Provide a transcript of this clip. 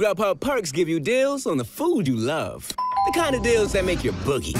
GrubHub Perks give you deals on the food you love. The kind of deals that make your boogie.